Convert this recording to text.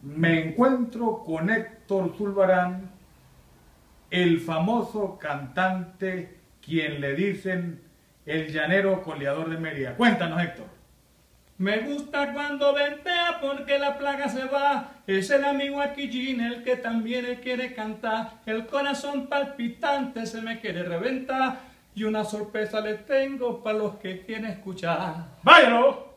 me encuentro con Héctor Zulbarán, el famoso cantante, quien le dicen el llanero coleador de Mérida. Cuéntanos, Héctor. Me gusta cuando ventea porque la plaga se va. Es el amigo Aquillín el que también él quiere cantar. El corazón palpitante se me quiere reventar. Y una sorpresa les tengo para los que quieren escuchar. ¡Váyalo!